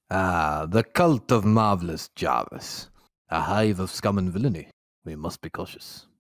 Ah, the cult of Marvellous Jarvis. A hive of scum and villainy. We must be cautious.